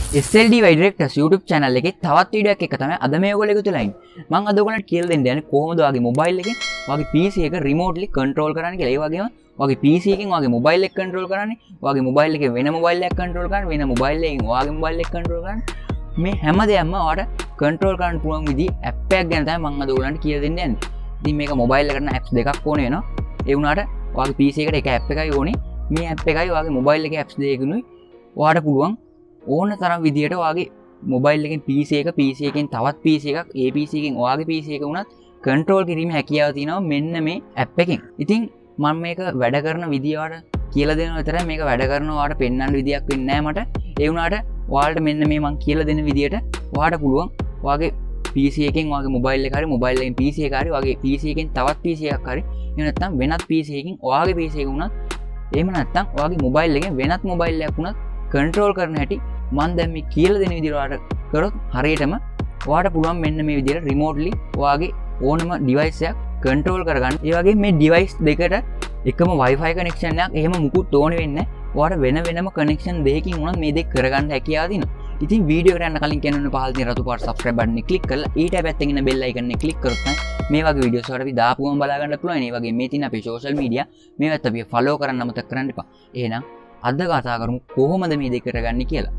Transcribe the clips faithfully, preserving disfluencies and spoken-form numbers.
S L D Y Directors YouTube channel එකේ තවත් වීඩියෝයක් එක තමයි අද මේ ඔයගොල්ලෝ එකතු වෙලා ඉන්නේ. මම අද ඔයගොල්ලන්ට කියලා දෙන්න යන්නේ කොහොමද ඔයාගේ mobile එකෙන් ඔයාගේ P C එක remotely control කරන්නේ කියලා. ඒ වගේම ඔයාගේ P C එකෙන් ඔයාගේ mobile එක control කරන්නේ, ඔයාගේ mobile එකේ වෙන mobile එකක් control කරන්නේ, වෙන mobile එකකින් ඔයාගේ mobile එක control කරන්නේ. මේ හැම දෙයක්ම ඔයාලට control කරන්න පුළුවන් විදිහ app එකක් ගැන තමයි මම අද ඔයගොල්ලන්ට කියලා දෙන්න යන්නේ. ඉතින් මේක mobile එකට apps දෙකක් ඕනේ වෙනවා. ඒ වුණාට ඔයාගේ P C එකට එක app එකයි ඕනේ. මේ app එකයි ඔයාගේ mobile එකේ apps දෙකකුයි ඔයාලට පුළුවන් ඕන තරම් විදියට ඔයාගේ මොබයිල් එකෙන් P C එක P C එකෙන් තවත් P C එකක් ඒ P C එකෙන් ඔයාගේ P C එක වුණත් කන්ට්‍රෝල් කිරීමේ හැකියාව තියෙනවා මෙන්න මේ ඇප් එකෙන්. ඉතින් මම මේක වැඩ කරන විදිය ඔයාලට කියලා දෙනවා විතරයි. මේක වැඩ කරනවා ඔයාලට පෙන්වන්න විදියක් වෙන්නේ නැහැ මට. ඒ වුණාට ඔයාලට මෙන්න මේ මම කියලා දෙන විදියට ඔයාලට පුළුවන් ඔයාගේ P C එකෙන් ඔයාගේ මොබයිල් එක හරි මොබයිල් එකෙන් P C එක හරි ඔයාගේ P C එකෙන් තවත් P C එකක් හරි එහෙම නැත්නම් වෙනත් P C එකකින් ඔයාගේ P C එක වුණත් එහෙම නැත්නම් ඔයාගේ මොබයිල් එකෙන් වෙනත් මොබයිල් එකක් වුණත් කන්ට්‍රෝල් කරන හැටි මම දැන් මේ කියලා දෙන විදිහට ඔයාලට කරොත් හරියටම ඔයාලට පුළුවන් මෙන්න මේ විදිහට රිමෝට්ලි ඔයාගේ ඕනම ඩිවයිස් එකක් කන්ට්‍රෝල් කරගන්න. ඒ වගේම මේ ඩිවයිස් දෙකට එකම Wi-Fi කනෙක්ෂන් එකක් එහෙම මුකුත් ඕනේ වෙන්නේ නැහැ. ඔයාලට වෙන වෙනම කනෙක්ෂන් දෙකකින් උනත් මේ දෙක කරගන්න හැකියාව තියෙනවා. ඉතින් වීඩියෝ එකට යන්න කලින් කියන්න පහළ තියෙන රතු පාට subscribe button එක click කරලා ඊට පැත්තෙන් ඉන්න bell icon එක click කරොත් තමයි මේ වගේ වීඩියෝස් වලට අපි දාපුවම බලා ගන්න පුළුවන්. ඒ වගේ මේ තියෙන අපේ social media මේවත් අපි follow කරන්න අමතක කරන්න එපා. එහෙනම් අද කතා කරමු කොහොමද මේ දෙක කරගන්නේ කියලා.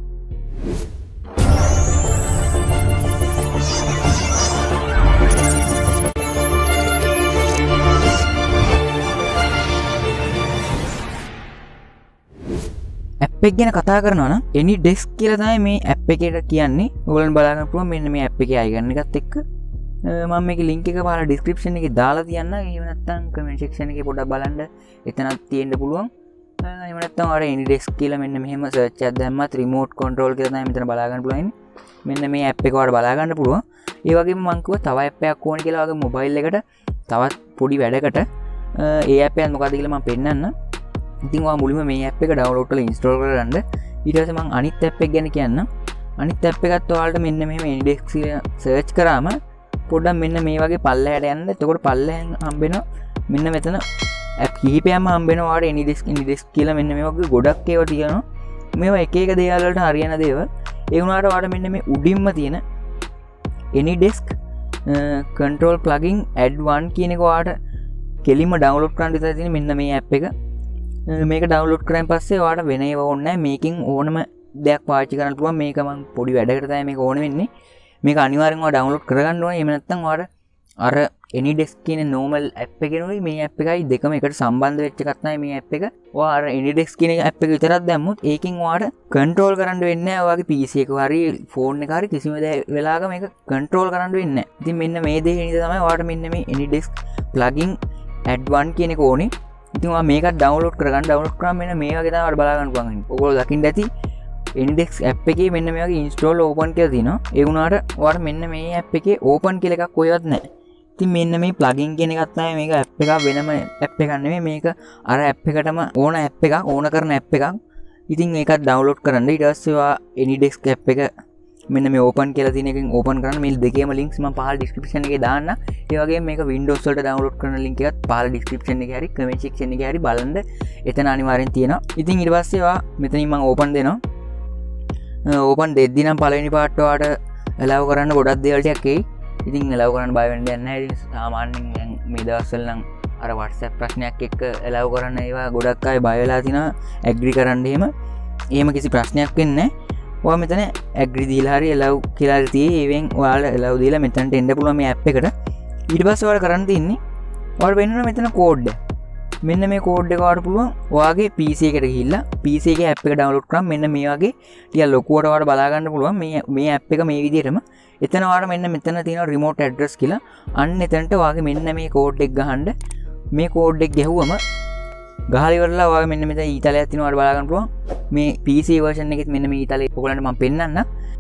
ඇප් එක ගැන කතා කරනවා නම් AnyDesk කියලා තමයි මේ ඇප් එකට කියන්නේ. ඔයගොල්ලන් බලා ගන්න පුළුවන් මෙන්න මේ ඇප් එකේ icon එකත් එක්ක. මම මේකේ link එක පාලා description එකේ දාලා තියන්න. එහෙම නැත්නම් comment section එකේ පොඩ්ඩක් බලන්න. එතනත් තියෙන්න පුළුවන්. එහෙම නැත්නම් අර AnyDesk කියලා මෙන්න මෙහෙම search එකක් දැම්මත් remote control කියලා තමයි මෙතන බලා ගන්න පුළුවන්. මෙන්න මේ ඇප් එක ඔයාලට බලා ගන්න පුළුවන්. ඒ වගේම මම කිව්වා තව ඇප් එකක් ඕනේ කියලා වගේ mobile එකට තවත් පොඩි වැඩකට ඒ ඇප් එක මොකක්ද කියලා මම පෙන්නන්න. ඉතින් ඔයා මුලින්ම මේ ඇප් එක download කරලා install කරගන්න. ඊට පස්සේ මම අනිත් ඇප් එක ගැන කියන්නම්. අනිත් ඇප් එකත් ඔයාලට මෙන්න මෙහෙම AnyDesk කියලා search කරාම පොඩ්ඩක් මෙන්න මේ වගේ පල්ලෙහාට යන්න. එතකොට පල්ලෙහෙන් හම්බෙනවා මෙන්න මෙතන ඇප් කිහිපයක්ම හම්බෙනවා ඔයාලට AnyDesk AnyDesk කියලා මෙන්න මේ වගේ ගොඩක් ඒවා තියෙනවා. මේවා එක එක දේවල් වලට හරියන දේවල්. ඒ වුණාට ඔයාලට මෙන්න මේ උඩින්ම තියෙන AnyDesk control plugin add one කියන එක ඔයාලට කෙලින්ම download කරන්න විතරයි තියෙන්නේ මෙන්න මේ ඇප් එක. මේක ඩවුන්ලෝඩ් කරන් පස්සේ ඔයාලට වෙන ඒවා ඕනේ නැහැ. මේකෙන් ඕනම දෙයක් පාවිච්චි කරන්න පුළුවන්. මේක මම පොඩි වැඩකට තමයි මේක ඕන වෙන්නේ. මේක අනිවාර්යෙන්ම ඔයා ඩවුන්ලෝඩ් කරගන්න ඕනේ. එහෙම නැත්නම් ඔයාලට අර AnyDesk කියන normal app එකේනෝයි මේ app එකයි දෙකම එකට සම්බන්ධ වෙච්ච එකක් තමයි මේ app එක. ඔයා අර AnyDesk කියන app එක විතරක් දැම්මොත් ඒකෙන් ඔයාලට control කරන්න වෙන්නේ නැහැ. ඔයාගේ P C එක හරි phone එක හරි කිසිම වෙලාවක මේක control කරන්න වෙන්නේ නැහැ. ඉතින් මෙන්න මේ දේ නිසා තමයි ඔයාලට මෙන්න මේ AnyDesk plugin add one කියන එක ඕනේ. ඉතින් ඔයා මේක ඩවුන්ලෝඩ් කරගන්න. ඩවුන්ලෝඩ් කරාම මෙන්න මේ වගේ තමයි ඔයාලට බලා ගන්න පුළුවන්. ඔයගොල්ලෝ දකින්න ඇති AnyDesk app එකේ මෙන්න මේ වගේ install open කියලා තියෙනවා. ඒ වුණාට ඔයාලට මෙන්න මේ app එකේ open කියලා එකක් කොහෙවත් නැහැ. ඉතින් මෙන්න මේ plugin කියන එකක් තමයි මේක app එකක් වෙනම app එකක් නෙමෙයි. මේක අර app එකටම ඕන app එකක් ඕන කරන app එකක්. ඉතින් මේකත් ඩවුන්ලෝඩ් කරන්න. ඊට පස්සේ ඔයා AnyDesk app එක මෙන්න මේ open කියලා තියෙන එකෙන් open කරන්න. මේ දෙකේම links මම පහළ description එකේ දාන්න. ඒ වගේම මේක Windows වලට download කරන link එකත් පහළ description එකේ හරි comment section එකේ හරි බලන්න. එතන අනිවාර්යෙන් තියෙනවා. ඉතින් ඊට පස්සේ ඔයා මෙතනින් මම open දෙනවා. open දෙද්දි නම් පළවෙනි පාර්ට් ඔයාලට allow කරන්න ගොඩක් දේවල් ටිකක් එයි. ඉතින් allow කරන්න බය වෙන්න දෙයක් නැහැ. ඉතින් සාමාන්‍යයෙන් දැන් මේ දවස්වල නම් අර WhatsApp ප්‍රශ්නයක් එක්ක allow කරන්න ඒවා ගොඩක් අය බය වෙලා තිනවා. agree කරන්න එහෙම. එහෙම කිසි ප්‍රශ්නයක් වෙන්නේ නැහැ. ඔයා මෙතන agree දීලා හරි allow කියලා හරි තියෙයි. ඒවෙන් ඔයාලා allow දීලා මෙතනට එන්න පුළුවන් මේ app එකට. ඊට පස්සේ ඔයාලා කරන්න තියෙන්නේ ඔයාලා වෙන්න මෙතන code එක. මෙන්න මේ code එක ඔයාලට පුළුවන් ඔයාගේ P C එකට ගිහිල්ලා P C එකේ app එක download කරාම මෙන්න මේ වගේ ටික ලොකුවට ඔයාලට බලා ගන්න පුළුවන්. මේ මේ app එක මේ විදිහටම එතන ඔයාලට මෙන්න මෙතන තියෙනවා remote address කියලා. අන්න එතනට ඔයාගේ මෙන්න මේ code එක ගහන්න. මේ code එක ගැහුවම ගහලා ඉවරලා ඔයාගේ මෙන්න මෙතන ඊතලයක් තියෙනවා ඔයාලට බලා ගන්න පුළුවන්. මේ P C version එකෙත් මෙන්න මේ ඊතලේ ඔයගලන්ට මම පෙන්නන්න.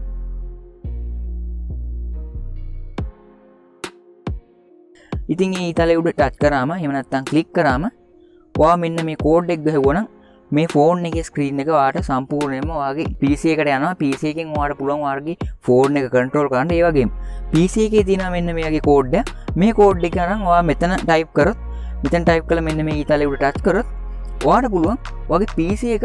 ඉතින් මේ ඊතලේ උඩ ටච් කරාම එහෙම නැත්නම් ක්ලික් කරාම ඔයා මෙන්න මේ කෝඩ් එක ගහුවනම් මේ ෆෝන් එකේ ස්ක්‍රීන් එක ඔයාට සම්පූර්ණයෙන්ම ඔයාගේ P C එකට යනවා. P C එකෙන් ඔයාට පුළුවන් ඔයාගේ ෆෝන් එක කන්ට්‍රෝල් කරන්න. ඒ වගේම P C එකේ තියෙනවා මෙන්න මේ වගේ කෝඩ් එක. මේ කෝඩ් එක අරන් ඔයා මෙතන ටයිප් කරොත් මෙතන ටයිප් කළා මෙන්න මේ ඊතලේ උඩ ටච් කරොත් ඔයාට පුළුවන් ඔයාගේ P C එක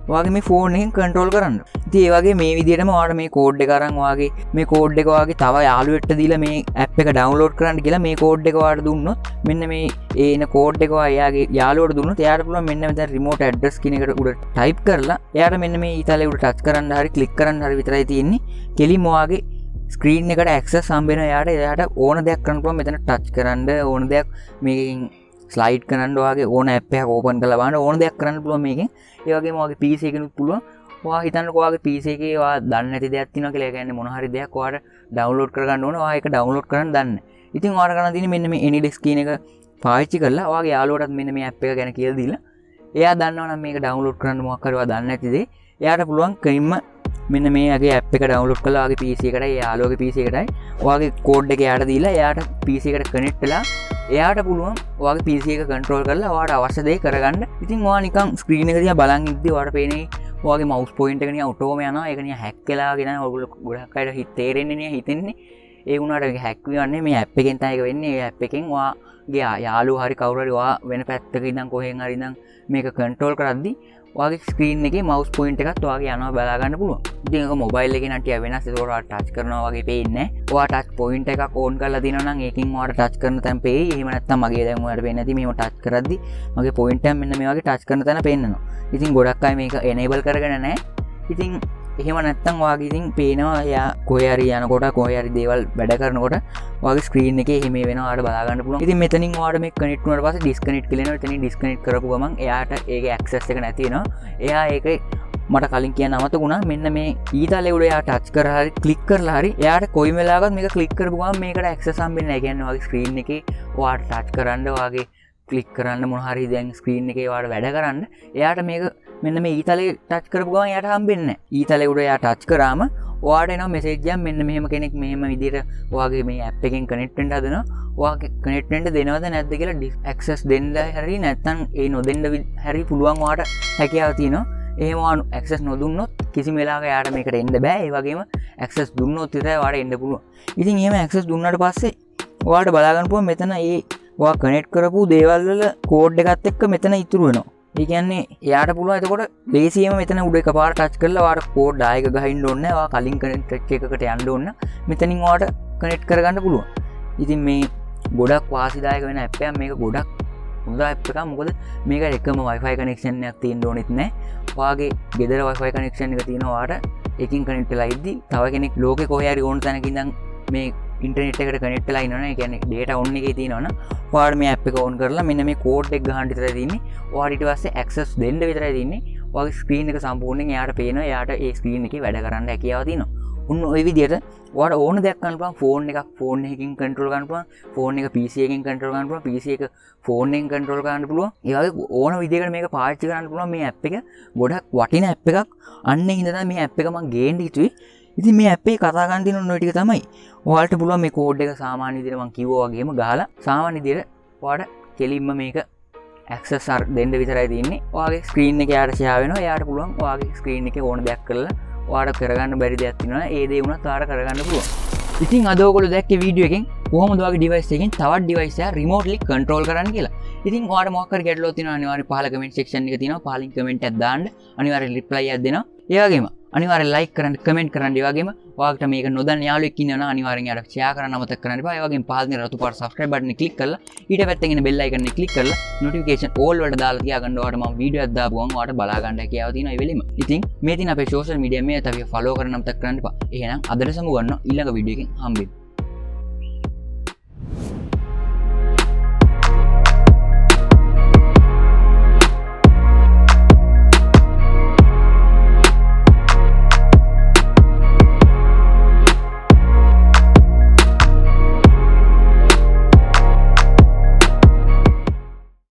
වගේ මේ ෆෝන් එකෙන් කන්ට්‍රෝල් කරන්න. ඉතින් ඒ වගේ මේ විදිහටම ඔයාලට මේ කෝඩ් එක අරන් ඔයාගේ මේ කෝඩ් එක ඔයාගේ තව යාළුවෙක්ට දීලා මේ ඇප් එක ඩවුන්ලෝඩ් කරන්න කියලා මේ කෝඩ් එක ඔයාලට දුන්නොත් මෙන්න මේ ඒන කෝඩ් එක ඔයා එයාගේ යාළුවට දුන්නොත් එයාට පුළුවන් මෙන්න මෙතන රිමෝට් ඇඩ්‍රස් කියන එකට උඩ ටයිප් කරලා එයාට මෙන්න මේ ඊතලේ උඩ ටච් කරන්න හරි ක්ලික් කරන්න හරි විතරයි තියෙන්නේ. කෙලින්ම ඔයාගේ ස්ක්‍රීන් එකට ඇක්සස් හම්බ වෙනවා. එයාට එයාට ඕන දෙයක් කරන්න පුළුවන් මෙතන ටච් කරන්න ඕන දෙයක් මේකෙන් ස්ලයිඩ් කරන්න ඔයාගේ ඕන ඇප් එකක් ඕපන් කරලා බලන්න ඕන දෙයක් කරන්න පුළුවන් මේකෙන්. ඒ වගේම ඔයාගේ පී සී එකෙනුත් පුළුවන්. ඔයා හිතන්නකෝ ඔයාගේ පී සී එකේ ඔයා දන්නේ නැති දෙයක් තියෙනවා කියලා. ඒ කියන්නේ මොන හරි දෙයක් ඔයාට ඩවුන්ලෝඩ් කරගන්න ඕන. ඔයා ඒක ඩවුන්ලෝඩ් කරන්න දන්නේ. ඉතින් ඔයාට කරන්න තියෙන්නේ මෙන්න මේ AnyDesk කියන එක පාවිච්චි කරලා ඔයාගේ යාළුවටත් මෙන්න මේ ඇප් එක ගැන කියලා දීලා එයා දන්නවා නම් මේක ඩවුන්ලෝඩ් කරන්න මොකක් හරි ඔයා දන්නේ නැති දේ එයාට පුළුවන් කෙලින්ම මෙන්න මේගේ ඇප් එක ඩවුන්ලෝඩ් කරලා ඔයාගේ පී සී එකටයි යාළුවගේ පී සී එකටයි ඔයාගේ කෝඩ් එක එයාට දීලා එයාට පී සී එකට කනෙක්ට් වෙලා එයාට පුළුවන් ඔයාගේ පී සී එක කන්ට්‍රෝල් කරලා ඔයාට අවශ්‍ය දේ කරගන්න. ඉතින් ඔයා නිකන් ස්ක්‍රීන් එක දිහා බලන් ඉද්දි ඔයාට පේන්නේ ඔයාගේ මවුස් පොයින්ට් එක නිකන් ඔටෝම යනවා. ඒක නිකන් හැක් වෙලාගෙන ඔයගොල්ලෝ ගොඩක් අයට හිත තේරෙන්නේ නෑ හිතෙන්නේ. ඒ වුණාට මේක හැක් වෙන්නේ මේ ඇප් එකෙන් තමයි ඒක වෙන්නේ. ඒ ඇප් එකෙන් ඔයාගේ යාළුවා හරි කවුරු හරි ඔයා වෙන පැත්තක ඉඳන් කොහෙන් හරි ඉඳන් මේක කන්ට්‍රෝල් කරද්දි ඔයාගේ ස්ක්‍රීන් එකේ මවුස් පොයින්ට් එකත් ඔයාගේ යනවා බලා ගන්න පුළුවන්. ඉතින් ඒක මොබයිල් එකේ නම් ටික වෙනස්. ඒක ඔයාලා ටච් කරනවා වගේ පේන්නේ නැහැ. ඔයා ටච් පොයින්ට් එකක් ඕන් කරලා දිනනවා නම් ඒකෙන් ඔයාට ටච් කරන තැන පේයි. එහෙම නැත්නම් මගේ දැන් ඔයාලට පේන්නේ නැති මේව ටච් කරද්දි මගේ පොයින්ට් එක මෙන්න මේ වගේ ටච් කරන තැන පේන්නනවා. ඉතින් ගොඩක් අය මේක enable කරගෙන නැහැ. ඉතින් එහෙම නැත්තම් ඔයාගේ ඉතින් පේනවා එයා කොහේ හරි යනකොට කොහේ හරි දේවල් වැඩ කරනකොට ඔයාගේ ස්ක්‍රීන් එකේ එහෙම වෙනවා ඔයාලට බලා ගන්න පුළුවන්. ඉතින් මෙතනින් ඔයාලට මේක කනෙක්ට් වුණාට පස්සේ ඩිස්කනෙක්ට් කියලා එනවා. එතනින් ඩිස්කනෙක්ට් කරපු ගමන් එයාට ඒකේ ඇක්සස් එක නැති වෙනවා. එයා ඒකේ මට කලින් කියන්න අමතක වුණා මෙන්න මේ ඊතලේ උඩ එයා ටච් කරලා හරි ක්ලික් කරලා හරි එයාට කොයි වෙලාවකත් මේක ක්ලික් කරපු ගමන් මේකට ඇක්සස් හම්බෙන්නේ නැහැ. ඒ කියන්නේ ඔයාගේ ස්ක්‍රීන් එකේ ඔයාට ටච් කරන්න ඔයාගේ ක්ලික් කරන්න මොන හරි දැන් ස්ක්‍රීන් එකේ ඔයාට වැඩ කරන්න එයාට මේක මෙන්න මේ ඊතලේ ටච් කරපු ගමන් එයාට හම්බෙන්නේ නැහැ. ඊතලේ උඩ එයා ටච් කරාම ඔයාට එනවා මෙසේජ් එකක් මෙන්න මෙහෙම කෙනෙක් මෙහෙම විදිහට ඔයාගේ මේ ඇප් එකෙන් කනෙක්ට් වෙන්න හදනවා. ඔයාගේ කනෙක්ට් වෙන්න දෙනවද නැද්ද කියලා ඇක්සස් දෙන්න හරි නැත්නම් ඒ නොදෙන්න හරි පුළුවන් ඔයාට හැකියාව තියෙනවා. එහෙම ඔයා ඇක්සස් නොදුන්නොත් කිසිම වෙලාවක එයාට මේකට එන්න බෑ. ඒ වගේම ඇක්සස් දුන්නොත් විතරයි ඔයාට එන්න පුළුවන්. ඉතින් එහෙම ඇක්සස් දුන්නාට පස්සේ ඔයාට බලා ගන්න පුළුවන් මෙතන ඒ ඔයා කනෙක්ට් කරපු දේවල් වල කෝඩ් එකත් එක්ක මෙතන ඉතුරු වෙනවා. ඒ කියන්නේ එයාට පුළුවන් එතකොට ලේසියෙන්ම මෙතන උඩ එකපාරට ටච් කරලා ඔයාට කෝඩ් ආයක ගහින්න ඕනේ නැහැ. ඔයා කලින් කනෙක්ට් එකකට යන්න ඕන. මෙතනින් ඔයාට කනෙක්ට් කරගන්න පුළුවන්. ඉතින් මේ ගොඩක් වාසිදායක වෙන ඇප් එකක්. මේක ගොඩක් හොඳ ඇප් එකක්. මොකද මේක එකම Wi-Fi කනෙක්ෂන් එකක් තියෙන්න ඕනෙත් නැහැ. ඔයාගේ ගෙදර Wi-Fi කනෙක්ෂන් එක තියෙනවා. ඔයාට එකකින් කනෙක්ට් වෙලා ඉද්දි තව කෙනෙක් ලෝකේ කොහේ හරි ඕන තැනක ඉඳන් මේ ඉන්ටර්නෙට් එකට කනෙක්ට් වෙලා ඉන්නවනේ. ඒ කියන්නේ data on එකේ තියෙනවනම් ඔයාලා මේ app එක on කරලා මෙන්න මේ කෝඩ් එක ගහන්න විතරයි තියෙන්නේ. ඔයාලා ඊට පස්සේ access දෙන්න විතරයි තියෙන්නේ. ඔයාගේ ස්ක්‍රීන් එක සම්පූර්ණයෙන් එයාට පේනවා. එයාට ඒ ස්ක්‍රීන් එකේ වැඩ කරන්න හැකියාව තියෙනවා. උන් ওই විදිහට ඔයාට ඕන දෙයක් කරන්න පුළුවන්. ෆෝන් එකක් ෆෝන් එකකින් කන්ට්‍රෝල් කරන්න පුළුවන්. ෆෝන් එක පී සී එකකින් කන්ට්‍රෝල් කරන්න පුළුවන්. පී සී එක ෆෝන් එකෙන් කන්ට්‍රෝල් කරන්න පුළුවන්. ඒ වගේ ඕන විදිහකට මේක පාවිච්චි කරන්න පුළුවන්. මේ app එක ගොඩක් වටින app එකක්. අන්න ඒ හින්දා මේ app එක මම ගේන්න හිතුවේ. ඉතින් මේ ඇප් එකේ කතා කරන්න තියෙන ඔය ටික තමයි. ඔයාලට පුළුවන් මේ කෝඩ් එක සාමාන්‍ය විදිහට මම කිව්වා වගේම ගහලා සාමාන්‍ය විදිහට ඔයාලට කෙලින්ම මේක ඇක්සස් දෙන්න විතරයි තියෙන්නේ. ඔයාගේ ස්ක්‍රීන් එක යාට ෂෙයා වෙනවා. එයාට පුළුවන් ඔයාගේ ස්ක්‍රීන් එකේ ඕන දෙයක් කරලා ඔයාලට කරගන්න බැරි දෙයක් තියෙනවා. ඒ දේ වුණත් ඔයාලට කරගන්න පුළුවන්. ඉතින් අද ඔයගොල්ලෝ දැක්කේ වීඩියෝ එකෙන් කොහොමද ඔයාගේ ඩිවයිස් එකෙන් තවත් ඩිවයිස් එක රිමෝට්ලි කන්ට්‍රෝල් කරන්න කියලා. ඉතින් ඔයාලට මොකක් හරි ගැටලුවක් තියෙනවා අනිවාර්යයෙන් පහළ කමෙන්ට් සෙක්ෂන් එක තියෙනවා. පහලින් කමෙන්ට් එකක් දාන්න. අනිවාර්යයෙන් රිප්ලයි එකක් දෙනවා. ඒ වගේම අනිවාර්යෙන් ලයික් කරන්න කමෙන්ට් කරන්න. ඒ වගේම ඔයාලට මේක නොදන්න යාළුවෙක් ඉන්නවා නම් අනිවාර්යෙන් යාට ෂෙයා කරන්න අමතක කරන්න එපා. ඒ වගේම පහළ තියෙන රතු පාට subscribe button එක ක්ලික් කරලා ඊට පැත්තෙන් එන bell icon එක ක්ලික් කරලා notification all වලට දාලා තියාගන්න. ඔයාලට මම වීඩියෝ එකක් දාපු ගමන් ඔයාලට බලා ගන්න හැකියාව තියෙනවා ඒ වෙලෙම. ඉතින් මේ තියෙන අපේ social media මේ තව follow කරන්න අමතක කරන්න එපා. එහෙනම් අදට සමු ගන්නවා ඊළඟ වීඩියෝ එකකින් හම්බෙමු.